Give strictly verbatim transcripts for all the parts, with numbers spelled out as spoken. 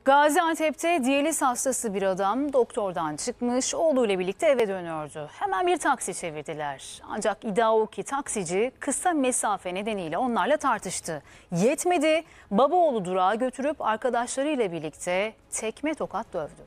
Gaziantep'te diyaliz hastası bir adam doktordan çıkmış, oğluyla birlikte eve dönüyordu. Hemen bir taksi çevirdiler. Ancak iddia o ki taksici kısa mesafe nedeniyle onlarla tartıştı. Yetmedi, baba oğlu durağa götürüp arkadaşlarıyla birlikte tekme tokat dövdü.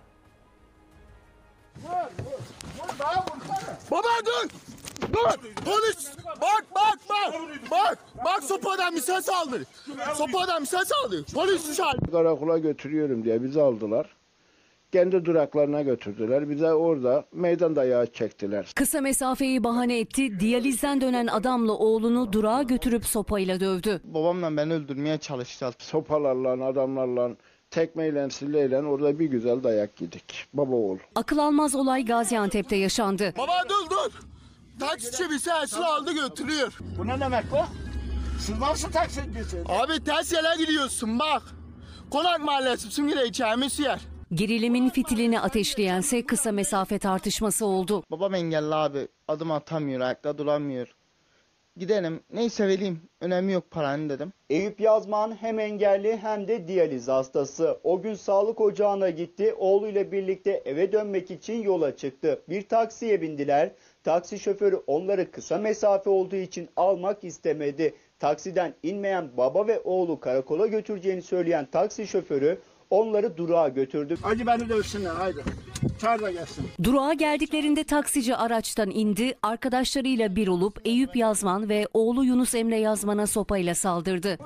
Baba dur! Dur! Polis! Bak bak bak! Bak! Bak sopadan bir ses aldı. Sopadan bir ses aldı. Polis çağır. Karakola götürüyorum diye bizi aldılar. Kendi duraklarına götürdüler. Bize orada meydan dayağı çektiler. Kısa mesafeyi bahane etti. Diyalizden dönen adamla oğlunu durağa götürüp sopayla dövdü. Babamla beni öldürmeye çalıştılar. Sopalarla, adamlarla, tekmeyle, silleyle orada bir güzel dayak yedik. Baba oğul. Akıl almaz olay Gaziantep'te yaşandı. Baba dur dur! Taksici bir sesini aldı götürüyor. Bu ne demek bu? Siz nasıl taksicisin? Abi ters yere gidiyorsun bak. Konak mahallesi Sümgüre içermiş yer. Gerilimin fitilini ateşleyense kısa mesafe tartışması oldu. Babam engelli abi. Adım atamıyor, ayakta duramıyor. Gidelim. Neyse vereyim. Önemi yok paranın dedim. Eyüp Yazman hem engelli hem de diyaliz hastası. O gün sağlık ocağına gitti. Oğluyla birlikte eve dönmek için yola çıktı. Bir taksiye bindiler. Taksi şoförü onları kısa mesafe olduğu için almak istemedi. Taksiden inmeyen baba ve oğlu karakola götüreceğini söyleyen taksi şoförü onları durağa götürdü. Hadi beni dövsünler haydi. Çağır da gelsin. Durağa geldiklerinde taksici araçtan indi. Arkadaşlarıyla bir olup Eyüp Yazman ve oğlu Yunus Emre Yazman'a sopayla saldırdı.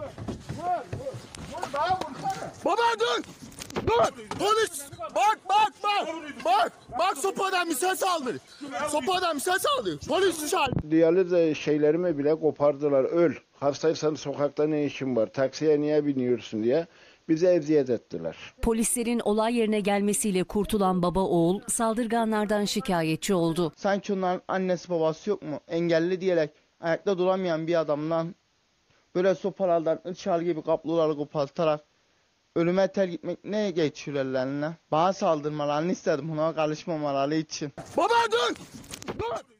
Baba dur! Dur! Polis! Bak bak bak! Bak! Bak sopadan bir ses aldı. Sopadan bir ses aldı. Polis çağır. Diyaliz şeylerimi bile kopardılar. Öl. Hastaysan sokakta ne işin var? Taksiye niye biniyorsun diye bize eziyet ettiler. Polislerin olay yerine gelmesiyle kurtulan baba oğul saldırganlardan şikayetçi oldu. Sanki onların annesi babası yok mu? Engelli diyerek ayakta duramayan bir adamdan böyle sopalardan ıçal gibi kapluları kopartarak ölüme ter gitmek ne geçiyor ellerine? Bana saldırmalarını istedim, buna karışmamaları için. Baba dur! Dur!